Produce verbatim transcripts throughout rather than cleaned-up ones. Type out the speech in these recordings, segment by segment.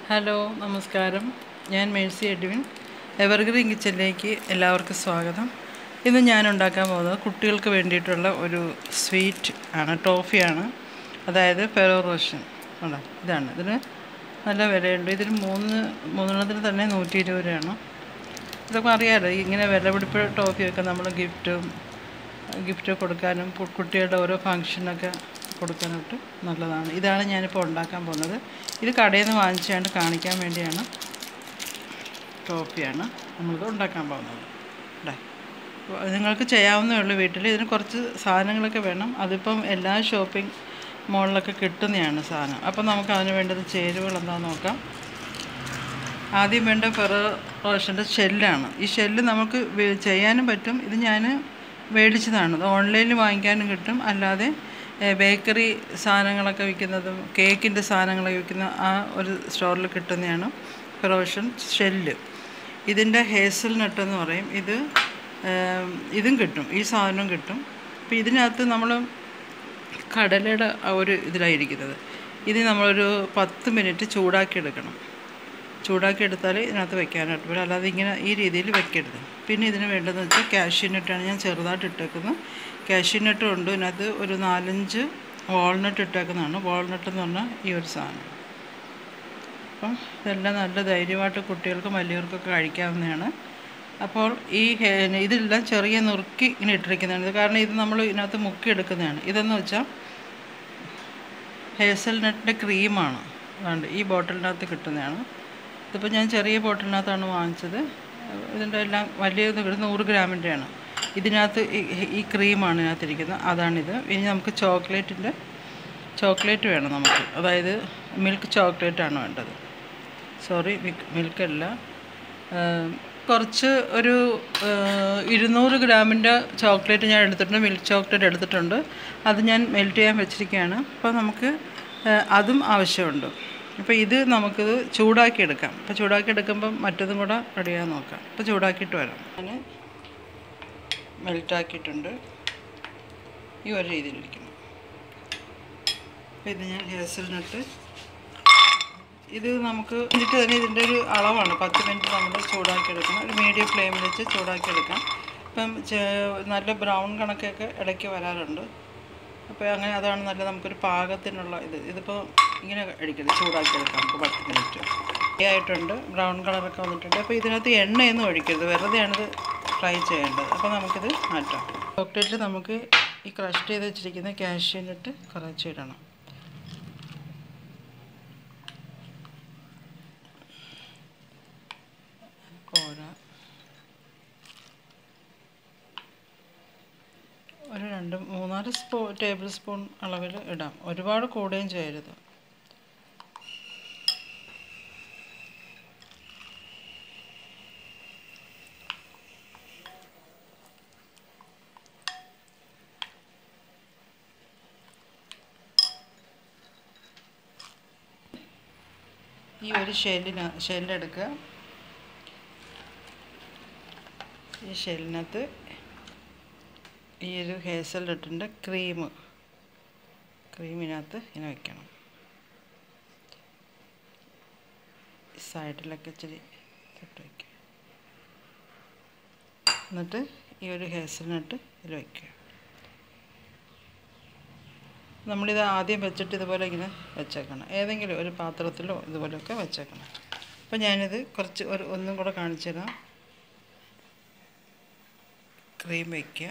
Hello നമസ്കാരം. ഞാൻ Mercy Edwin. Evergreen കിച്ചണിലേക്ക് എല്ലാവർക്കും സ്വാഗതം. ഇന്ന് ഞാൻ ഉണ്ടാക്കാൻ പോകുന്നത് കുട്ടികൾക്ക് വേണ്ടിയിട്ടുള്ള ഒരു സ്വീറ്റ് ആണ്, ടോഫിയാണ്. അതായത് ഫെറോ റോഷർ ഉണ്ടോ, ഇതാണ്. ഇതിന് നല്ല വിലയുണ്ട്. ഇതിന് മൂന്ന് മൂന്നെണ്ണത്തിന് തന്നെ നൂറ്റി ഇരുപത് രൂപയാണ്. ഇതൊക്കെ അറിയാമല്ലോ, ഇങ്ങനെ വിലപിടിപ്പ് ടോഫിയൊക്കെ നമ്മൾ ഗിഫ്റ്റും ഗിഫ്റ്റ് കൊടുക്കാനും കുട്ടികളുടെ ഓരോ ഫങ്ഷനൊക്കെ കൊടുക്കാനായിട്ട് നല്ലതാണ്. ഇതാണ് ഞാനിപ്പോൾ ഉണ്ടാക്കാൻ പോകുന്നത്. ഇത് കടയിൽ നിന്ന് വാങ്ങിച്ചാണ്ട് കാണിക്കാൻ വേണ്ടിയാണ്. ടോഫിയാണ് നമ്മളിത് ഉണ്ടാക്കാൻ പോകുന്നത്. ഇവിടെ നിങ്ങൾക്ക് ചെയ്യാവുന്നേ ഉള്ളൂ വീട്ടിൽ. ഇതിന് കുറച്ച് സാധനങ്ങളൊക്കെ വേണം. അതിപ്പം എല്ലാ ഷോപ്പിംഗ് മോളിലൊക്കെ കിട്ടുന്നതാണ് സാധനം. അപ്പം നമുക്ക് അതിന് വേണ്ടത് ചേരുവകൾ എന്താണെന്ന് നോക്കാം. ആദ്യം വേണ്ട ഫെറോ റോഷറിൻ്റെ ഷെല്ലാണ്. ഈ ഷെല്ല് നമുക്ക് ചെയ്യാനും പറ്റും. ഇത് ഞാൻ മേടിച്ചതാണ്. ഇത് ഓൺലൈനിൽ വാങ്ങിക്കാനും കിട്ടും, അല്ലാതെ ബേക്കറി സാധനങ്ങളൊക്കെ വിൽക്കുന്നതും കേക്കിൻ്റെ സാധനങ്ങളൊക്കെ വിൽക്കുന്ന ആ ഒരു സ്റ്റോറിൽ കിട്ടുന്നതാണ് ഫെറോ റോഷർ ഷെല്ല്. ഇതിൻ്റെ ഹേസൽ നട്ട് എന്ന് പറയും. ഇത് ഇതും കിട്ടും, ഈ സാധനവും കിട്ടും. അപ്പോൾ ഇതിനകത്ത് നമ്മൾ കടലയുടെ ആ ഒരു ഇതിലായിരിക്കുന്നത്. ഇത് നമ്മളൊരു പത്ത് മിനിറ്റ് ചൂടാക്കി എടുക്കണം. ചൂടാക്കി എടുത്താൽ ഇതിനകത്ത് വെക്കാനായിട്ട് പറ്റും, അല്ലാതെ ഇങ്ങനെ ഈ രീതിയിൽ വെക്കരുത്. പിന്നെ ഇതിന് വേണ്ടതെന്ന് വെച്ചാൽ കാഷ്യൂ നട്ടാണ് ഞാൻ ചെറുതായിട്ട് ഇട്ടേക്കുന്നത്. കാഷ്യൂ നട്ടും ഉണ്ട്. ഇതിനകത്ത് ഒരു നാലഞ്ച് വാൾനട്ട് ഇട്ടേക്കുന്നതാണ്. വാൾനട്ട് എന്ന് പറഞ്ഞാൽ ഈ ഒരു സാധനം. അപ്പം ഇതെല്ലാം നല്ല ധൈര്യമായിട്ട് കുട്ടികൾക്കും വലിയവർക്കൊക്കെ കഴിക്കാവുന്നതാണ്. അപ്പോൾ ഈ ഇതെല്ലാം ചെറിയ നുറുക്കി ഇങ്ങനെ ഇട്ടിരിക്കുന്നതാണ്. കാരണം ഇത് നമ്മൾ ഇതിനകത്ത് മുക്കി എടുക്കുന്നതാണ്. ഇതെന്ന് വെച്ചാൽ ഹേസൽ നട്ടിൻ്റെ ക്രീമാണ്. അതുകൊണ്ട് ഈ ബോട്ടിലിനകത്ത് കിട്ടുന്നതാണ്. ഇതിപ്പോൾ ഞാൻ ചെറിയ ബോട്ടിലിനകത്താണ് വാങ്ങിച്ചത്. ഇതിൻ്റെ എല്ലാം വലിയ നൂറ് ഗ്രാമിൻ്റെയാണ്. ഇതിനകത്ത് ഈ ക്രീമാണ് ഇതിനകത്തിരിക്കുന്നത്, അതാണിത്. ഇനി നമുക്ക് ചോക്ലേറ്റിൻ്റെ ചോക്ലേറ്റ് വേണം നമുക്ക്. അതായത് മിൽക്ക് ചോക്ലേറ്റാണ് വേണ്ടത്. സോറി, മിൽക്കല്ല. കുറച്ച് ഒരു ഇരുന്നൂറ് ഗ്രാമിൻ്റെ ചോക്ലേറ്റ് ഞാൻ എടുത്തിട്ടുണ്ട്, മിൽക്ക് ചോക്ലേറ്റ് എടുത്തിട്ടുണ്ട്. അത് ഞാൻ മെൽറ്റ് ചെയ്യാൻ വെച്ചിരിക്കുകയാണ്. അപ്പോൾ നമുക്ക് അതും ആവശ്യമുണ്ട്. അപ്പോൾ ഇത് നമുക്കിത് ചൂടാക്കി എടുക്കാം. അപ്പോൾ ചൂടാക്കി എടുക്കുമ്പം മറ്റതും കൂടെ റെഡിയാകാൻ നോക്കാം. അപ്പോൾ ചൂടാക്കിയിട്ട് വരാം. ഞാൻ മെൽറ്റാക്കിയിട്ടുണ്ട്. ഈ ഒരു രീതിയിലിരിക്കുന്നു. അപ്പോൾ ഇത് ഞാൻ ഹേസൽ നട്ട്, ഇത് നമുക്ക് എന്നിട്ട് തന്നെ ഇതിൻ്റെ ഒരു അളവാണ്. പത്ത് മിനിറ്റ് നമ്മൾ ചൂടാക്കി എടുക്കണം. ഒരു മീഡിയം ഫ്ലെയിമിൽ വെച്ച് ചൂടാക്കി എടുക്കാം. ഇപ്പം നല്ല ബ്രൗൺ കണക്കൊക്കെ ഇടയ്ക്ക് വരാറുണ്ട്. അപ്പോൾ അങ്ങനെ അതാണ് നല്ല നമുക്കൊരു പാകത്തിനുള്ള ഇത്. ഇതിപ്പോൾ ഇങ്ങനെ അടിക്കരുത്, ചൂടാക്കി എടുക്കാം നമുക്ക് പത്ത് മിനിറ്റ്. ആയിട്ടുണ്ട്, ബ്രൗൺ കളറൊക്കെ വന്നിട്ടുണ്ട്. അപ്പോൾ ഇതിനകത്ത് എണ്ണയൊന്നും ഒഴിക്കരുത്, വെറുതെയാണിത് ഫ്രൈ ചെയ്യേണ്ടത്. അപ്പോൾ നമുക്കിത് മാറ്റാം. ചോക്ലേറ്റിൽ നമുക്ക് ഈ ക്രഷ് ചെയ്ത് വെച്ചിരിക്കുന്ന കാഷ്യൂ നട്ട് കുറച്ച് ഇടണം. കോര ഒരു രണ്ട് മൂന്നാല് സ്പൂ ടേബിൾ സ്പൂൺ അളവിൽ ഇടാം. ഒരുപാട് കൂടുകയും ചെയ്യരുത്. ഈ ഒരു ഷെല്ലിന് ഷെല്ലെടുക്കുക. ഈ ഷെല്ലിനകത്ത് ഈ ഒരു ഹേസൽ നട്ടിൻ്റെ ക്രീം ക്രീമിനകത്ത് ഇങ്ങനെ വയ്ക്കണം. സൈഡിലൊക്കെ ഇച്ചിരി ഇട്ട് വയ്ക്കുക. എന്നിട്ട് ഈ ഒരു ഹേസൽ നട്ട് ഇതിൽ വയ്ക്കുക. നമ്മളിത് ആദ്യം വെച്ചിട്ട് ഇതുപോലെ ഇങ്ങനെ വെച്ചേക്കണം. ഏതെങ്കിലും ഒരു പാത്രത്തിലോ ഇതുപോലെയൊക്കെ വെച്ചേക്കണം. അപ്പോൾ ഞാനിത് കുറച്ച് ഒരു ഒന്നും കൂടെ കാണിച്ചു തരാം. ക്രീം വയ്ക്കുക.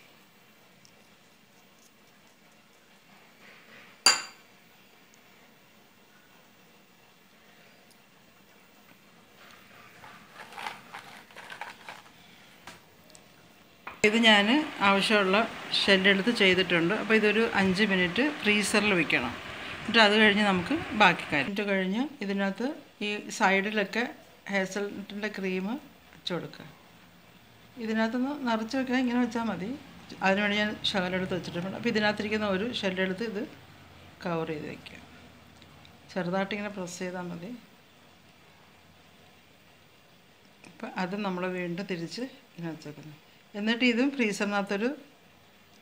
ഇത് ഞാൻ ആവശ്യമുള്ള ഷെല്ലെടുത്ത് ചെയ്തിട്ടുണ്ട്. അപ്പോൾ ഇതൊരു അഞ്ച് മിനിറ്റ് ഫ്രീസറിൽ വയ്ക്കണം. എന്നിട്ട് അത് കഴിഞ്ഞ് നമുക്ക് ബാക്കി കാര്യം എന്നിട്ട് കഴിഞ്ഞ് ഇതിനകത്ത് ഈ സൈഡിലൊക്കെ ഹേസൽ നട്ടിൻ്റെ ക്രീം വെച്ച് കൊടുക്കുക. ഇതിനകത്തുനിന്ന് നിറച്ച് വെക്കാൻ ഇങ്ങനെ വെച്ചാൽ മതി. അതിനുവേണ്ടി ഞാൻ ശകലെടുത്ത് വെച്ചിട്ടുണ്ട്. അപ്പോൾ ഇതിനകത്തിരിക്കുന്ന ഒരു ഷെല്ലെടുത്ത് ഇത് കവർ ചെയ്ത് വയ്ക്കുക. ചെറുതായിട്ടിങ്ങനെ പ്രസ് ചെയ്താൽ മതി. അപ്പോൾ അത് നമ്മൾ വീണ്ടും തിരിച്ച് ഇങ്ങനെ വെച്ചേക്കുന്നു. എന്നിട്ട് ഇതും ഫ്രീസറിനകത്തൊരു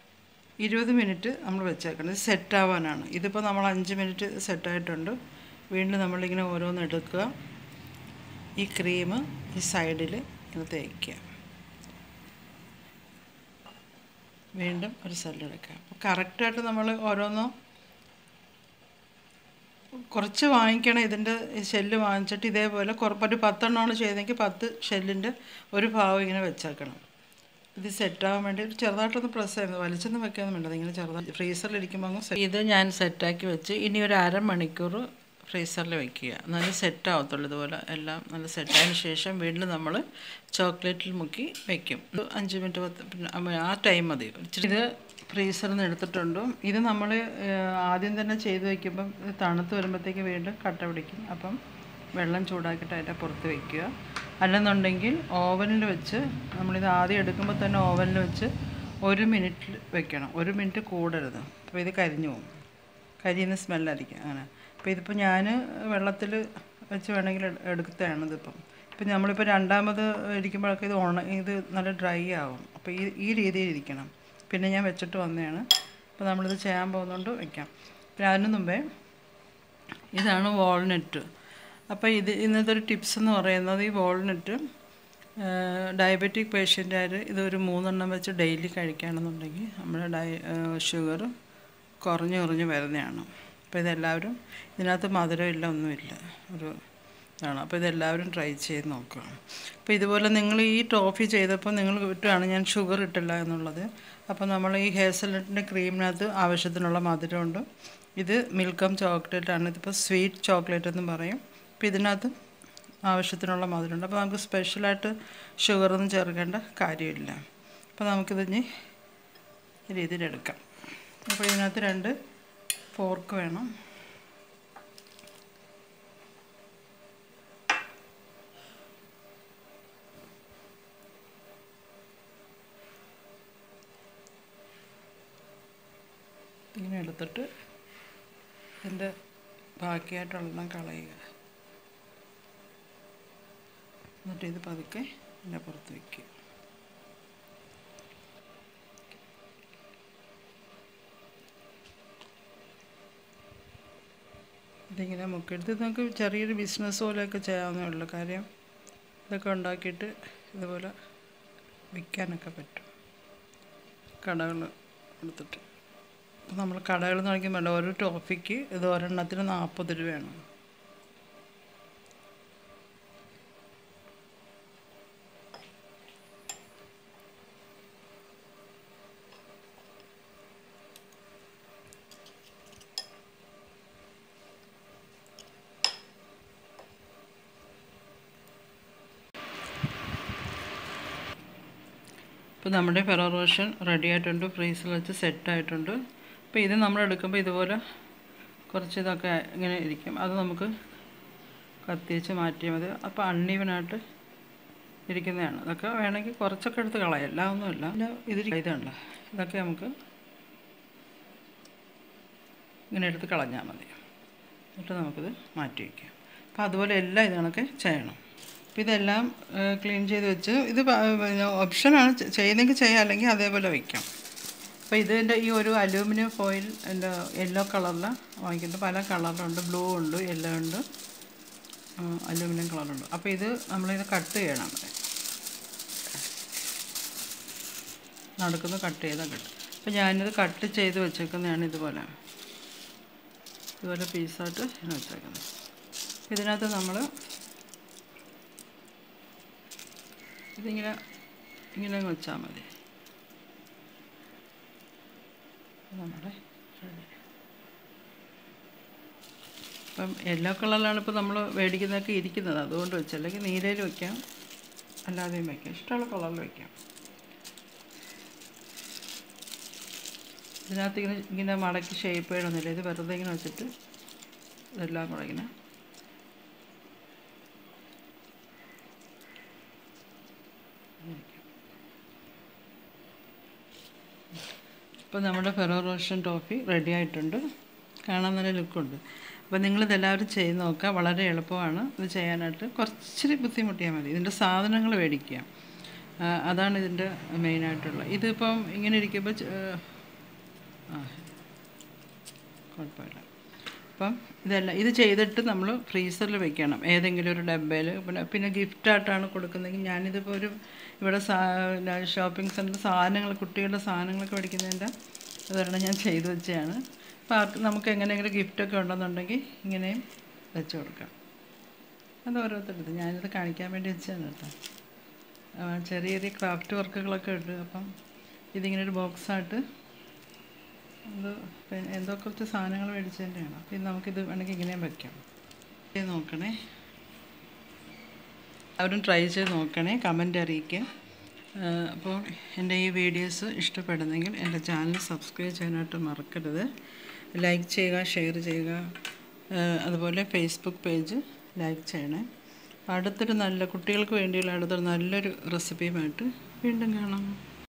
ഇരുപത് മിനിറ്റ് നമ്മൾ വെച്ചേക്കണം. ഇത് സെറ്റാവാനാണ്. ഇതിപ്പോൾ നമ്മൾ അഞ്ച് മിനിറ്റ് സെറ്റായിട്ടുണ്ട്. വീണ്ടും നമ്മളിങ്ങനെ ഓരോന്ന് എടുക്കുക. ഈ ക്രീം ഈ സൈഡിൽ ഇങ്ങനെ തേക്കുക. വീണ്ടും ഒരു സൈഡിൽ എടുക്കുക. അപ്പോൾ കറക്റ്റായിട്ട് നമ്മൾ ഓരോന്നോ കുറച്ച് വാങ്ങിക്കണം. ഇതിൻ്റെ ഷെല്ല് വാങ്ങിച്ചിട്ട് ഇതേപോലെ ഒരു പത്തെണ്ണമാണ് ചെയ്തെങ്കിൽ പത്ത് ഷെല്ലിൻ്റെ ഒരു ഭാഗം ഇങ്ങനെ വെച്ചേക്കണം. ഇത് സെറ്റാകാൻ വേണ്ടി ചെറുതായിട്ടൊന്ന് പ്രസ് ചെയ്യുന്നത്, വലിച്ചൊന്നും വെക്കാനും വേണ്ടത്, ഇങ്ങനെ ചെറുതായി ഫ്രീസറിലിരിക്കുമ്പോൾ അങ്ങ് ഇത് ഞാൻ സെറ്റാക്കി വെച്ച് ഇനി ഒരു അരമണിക്കൂർ ഫ്രീസറിൽ വയ്ക്കുക. നല്ല സെറ്റാകത്തുള്ളൂ. ഇതുപോലെ എല്ലാം നല്ല സെറ്റായതിന് ശേഷം വീണ്ടും നമ്മൾ ചോക്ലേറ്റിൽ മുക്കി വയ്ക്കും. അഞ്ച് മിനിറ്റ് പത്ത് പിന്നെ ആ ടൈം മതി. ഇത് ഫ്രീസറിൽ നിന്ന് എടുത്തിട്ടുണ്ട്. ഇത് നമ്മൾ ആദ്യം തന്നെ ചെയ്ത് വയ്ക്കുമ്പം തണുത്ത് വരുമ്പോഴത്തേക്ക് വീണ്ടും കട്ട പിടിക്കും. അപ്പം വെള്ളം ചൂടാക്കിയിട്ട് അതിൻ്റെ പുറത്ത് വയ്ക്കുക. അല്ലെന്നുണ്ടെങ്കിൽ ഓവനിൽ വെച്ച് നമ്മളിത് ആദ്യം എടുക്കുമ്പോൾ തന്നെ ഓവനിൽ വെച്ച് ഒരു മിനിറ്റിൽ വെക്കണം. ഒരു മിനിറ്റ് കൂടരുത്. അപ്പോൾ ഇത് കരിഞ്ഞു പോകും. കരിയുന്ന സ്മെല്ലായിരിക്കും അങ്ങനെ. അപ്പോൾ ഇതിപ്പോൾ ഞാൻ വെള്ളത്തിൽ വെച്ച് വേണമെങ്കിൽ എടുത്തതാണ് ഇതിപ്പം. ഇപ്പം നമ്മളിപ്പോൾ രണ്ടാമത് ഇരിക്കുമ്പോഴൊക്കെ ഇത് ഉണ ഇത് നല്ല ഡ്രൈ ആവും. അപ്പോൾ ഈ ഈ രീതിയിൽ ഇരിക്കണം. പിന്നെ ഞാൻ വെച്ചിട്ട് വന്നതാണ്. അപ്പോൾ നമ്മളിത് ചെയ്യാൻ പോകുന്നതുകൊണ്ട് വയ്ക്കാം. പിന്നെ അതിന് മുമ്പേ ഇതാണ് വാൾനട്ട്. അപ്പോൾ ഇത് ഇന്നത്തെ ഒരു ടിപ്സ് എന്ന് പറയുന്നത് ഈ വാൾനട്ട് ഡയബറ്റിക് പേഷ്യൻ്റുകാർ ഇതൊരു മൂന്നെണ്ണം വെച്ച് ഡെയിലി കഴിക്കുകയാണെന്നുണ്ടെങ്കിൽ നമ്മുടെ ഡയ ഷുഗർ കുറഞ്ഞു കുറഞ്ഞ് വരുന്നതാണ്. അപ്പോൾ ഇതെല്ലാവരും ഇതിനകത്ത് മധുരമില്ല ഒന്നുമില്ല ഒരു ഇതാണ്. അപ്പോൾ ഇതെല്ലാവരും ട്രൈ ചെയ്ത് നോക്കുക. അപ്പോൾ ഇതുപോലെ നിങ്ങൾ ഈ ടോഫി ചെയ്തപ്പോൾ നിങ്ങൾ വിട്ടാണ് ഞാൻ ഷുഗർ ഇട്ടില്ല എന്നുള്ളത്. അപ്പോൾ നമ്മൾ ഈ ഹേസൽനട്ടിൻ്റെ ക്രീമിനകത്ത് ആവശ്യത്തിനുള്ള മധുരമുണ്ട്. ഇത് മിൽക്കം ചോക്ലേറ്റാണ്. ഇതിപ്പോൾ സ്വീറ്റ് ചോക്ലേറ്റ് എന്നും പറയും. അപ്പോൾ ഇതിനകത്ത് ആവശ്യത്തിനുള്ള മധുരമുണ്ട്. അപ്പോൾ നമുക്ക് സ്പെഷ്യലായിട്ട് ഷുഗറൊന്നും ചേർക്കേണ്ട കാര്യമില്ല. അപ്പോൾ നമുക്കിതിന് ഈ രീതിയിലെടുക്കാം. അപ്പോൾ ഇതിനകത്ത് രണ്ട് ഫോർക്ക് വേണം. ഇങ്ങനെ എടുത്തിട്ട് ഇതിൻ്റെ ബാക്കിയായിട്ടുള്ളതെല്ലാം കളയുക. എന്നിട്ട് ഇത് പതുക്കെ ഇതിൻ്റെ പുറത്ത് വയ്ക്കുക. ഇതിങ്ങനെ മുക്കെടുത്ത് നമുക്ക് ചെറിയൊരു ബിസിനസ് പോലെയൊക്കെ ചെയ്യാവുന്നേ ഉള്ളൂ. കാര്യം ഇതൊക്കെ ഉണ്ടാക്കിയിട്ട് ഇതുപോലെ വിൽക്കാനൊക്കെ പറ്റും കടകൾ എടുത്തിട്ട്. അപ്പോൾ നമ്മൾ കടകൾ നോക്കിയാൽ വേണ്ട ഒരു ടോഫിക്ക് ഇത് ഒരെണ്ണത്തിന് നാൽപ്പത് രൂപയാണ്. ഇപ്പോൾ നമ്മുടെ ഫെറോ റോഷൻ റെഡി ആയിട്ടുണ്ട്. ഫ്രീസറിൽ വെച്ച് സെറ്റായിട്ടുണ്ട്. അപ്പോൾ ഇത് നമ്മൾ എടുക്കുമ്പോൾ ഇതുപോലെ കുറച്ച് ഇതൊക്കെ ഇങ്ങനെ ഇരിക്കും. അത് നമുക്ക് കത്തിച്ച് മാറ്റിയാൽ മതി. അപ്പോൾ അൺഈവനായിട്ട് ഇരിക്കുന്നതാണ്. അതൊക്കെ വേണമെങ്കിൽ കുറച്ചൊക്കെ എടുത്ത് കളയാം. എല്ലാം ഒന്നുമില്ല. പിന്നെ ഇതിൽ ഇതുണ്ട്. ഇതൊക്കെ നമുക്ക് ഇങ്ങനെ എടുത്ത് കളഞ്ഞാൽ മതി. എന്നിട്ട് നമുക്കിത് മാറ്റി വയ്ക്കാം. അപ്പോൾ അതുപോലെ എല്ലാം ഇത് കണക്കെ ചെയ്യണം. അപ്പോൾ ഇതെല്ലാം ക്ലീൻ ചെയ്ത് വെച്ച് ഇത് ഓപ്ഷനാണ്, ചെയ്യുന്നെങ്കിൽ ചെയ്യാം, അല്ലെങ്കിൽ അതേപോലെ വയ്ക്കാം. അപ്പോൾ ഇതിൻ്റെ ഈ ഒരു അലൂമിനിയം ഫോയിൽ എൻ്റെ യെല്ലോ കളറിൽ വാങ്ങിക്കുന്നത്. പല കളറുണ്ട്, ബ്ലൂ ഉണ്ട്, യെല്ലോ ഉണ്ട്, അലൂമിനിയം കളറുണ്ട്. അപ്പോൾ ഇത് നമ്മളിത് കട്ട് ചെയ്യണം. നടക്കുന്ന കട്ട് ചെയ്താൽ കിട്ടും. അപ്പോൾ ഞാനിത് കട്ട് ചെയ്ത് വെച്ചേക്കുന്നതാണ്. ഇതുപോലെ ഇതുപോലെ പീസായിട്ട് ഞാൻ വെച്ചേക്കുന്നത്. ഇതിനകത്ത് നമ്മൾ ഇതിങ്ങനെ ഇങ്ങനെ വെച്ചാൽ മതി. നമ്മുടെ ഇപ്പം യെല്ലോ കളറിലാണ് ഇപ്പോൾ നമ്മൾ മേടിക്കുന്നതൊക്കെ ഇരിക്കുന്നത്. അതുകൊണ്ട് വെച്ച്, അല്ലെങ്കിൽ നീലയിൽ വയ്ക്കാം, അല്ലാതെയും വയ്ക്കാം, ഇഷ്ടമുള്ള കളറിൽ വയ്ക്കാം. ഇതിനകത്ത് ഇങ്ങനെ ഇങ്ങനെ മടക്കി ഷേപ്പ് ചെയ്യണമെന്നില്ല. ഇത് വെറുതെ ഇങ്ങനെ വെച്ചിട്ട് ഇതെല്ലാം കൂടെ ഇങ്ങനെ ഇപ്പോൾ നമ്മുടെ ഫെറോ റോഷൻ ടോഫി റെഡി ആയിട്ടുണ്ട്. കാണാൻ നല്ല ലുക്കുണ്ട്. അപ്പോൾ നിങ്ങളിതെല്ലാവരും ചെയ്ത് നോക്കുക. വളരെ എളുപ്പമാണ് ഇത് ചെയ്യാനായിട്ട്. കുറച്ചിരി ബുദ്ധിമുട്ടിയാൽ മതി. ഇതിൻ്റെ സാധനങ്ങൾ മേടിക്കുക, അതാണ് ഇതിൻ്റെ മെയിനായിട്ടുള്ള. ഇതിപ്പം ഇങ്ങനെ ഇരിക്കുമ്പോൾ ആ കുഴപ്പമില്ല. അപ്പം ഇതെല്ലാം ഇത് ചെയ്തിട്ട് നമ്മൾ ഫ്രീസറിൽ വെക്കണം, ഏതെങ്കിലും ഒരു ഡബ്ബയിൽ. പിന്നെ പിന്നെ ഗിഫ്റ്റായിട്ടാണ് കൊടുക്കുന്നതെങ്കിൽ ഞാനിതിപ്പോൾ ഒരു ഇവിടെ സാ ഷോപ്പിംഗ് സെൻറ്റർ സാധനങ്ങൾ, കുട്ടികളുടെ സാധനങ്ങളൊക്കെ മേടിക്കുന്നതിൻ്റെ അതൊരെണ്ണം ഞാൻ ചെയ്തു വെച്ചതാണ്. അപ്പോൾ ആർക്ക് നമുക്ക് എങ്ങനെയെങ്കിലും ഗിഫ്റ്റൊക്കെ ഉണ്ടെന്നുണ്ടെങ്കിൽ ഇങ്ങനെയും വെച്ച് കൊടുക്കാം. അത് ഓരോരുത്തരുത്, ഞാനിത് കാണിക്കാൻ വേണ്ടി വെച്ചതാണ് കേട്ടോ. ചെറിയ ചെറിയ ക്രാഫ്റ്റ് വർക്കുകളൊക്കെ ഉണ്ട്. അപ്പം ഇതിങ്ങനെ ഒരു ബോക്സായിട്ട് അത് പിന്നെ എന്തോ കുറച്ച് സാധനങ്ങൾ മേടിച്ചതിൻ്റെയാണ്. അപ്പം ഇത് നമുക്കിത് വേണമെങ്കിൽ ഇങ്ങനെയും വയ്ക്കാം. ഇത് നോക്കണേ, അവരും ട്രൈ ചെയ്ത് നോക്കണേ, കമൻ്റ് അറിയിക്കുക. അപ്പോൾ എൻ്റെ ഈ വീഡിയോസ് ഇഷ്ടപ്പെടുന്നെങ്കിൽ എൻ്റെ ചാനൽ സബ്സ്ക്രൈബ് ചെയ്യാനായിട്ട് മറക്കരുത്. ലൈക്ക് ചെയ്യുക, ഷെയർ ചെയ്യുക. അതുപോലെ ഫേസ്ബുക്ക് പേജ് ലൈക്ക് ചെയ്യണേ. അടുത്തൊരു നല്ല കുട്ടികൾക്ക് വേണ്ടിയുള്ള അടുത്തൊരു നല്ലൊരു റെസിപ്പിയുമായിട്ട് വീണ്ടും കാണാം.